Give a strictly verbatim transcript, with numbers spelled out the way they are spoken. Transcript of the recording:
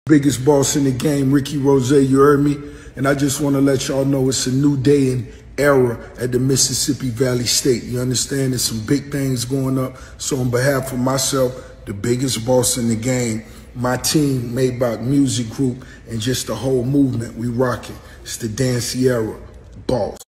Biggest boss in the game, Ricky Rose, you heard me? And I just want to let y'all know it's a new day and era at the Mississippi Valley State. You understand? There's some big things going up. So on behalf of myself, the biggest boss in the game, my team, Maybach Music Group, and just the whole movement, we rock it. It's the Dancy era. Boss.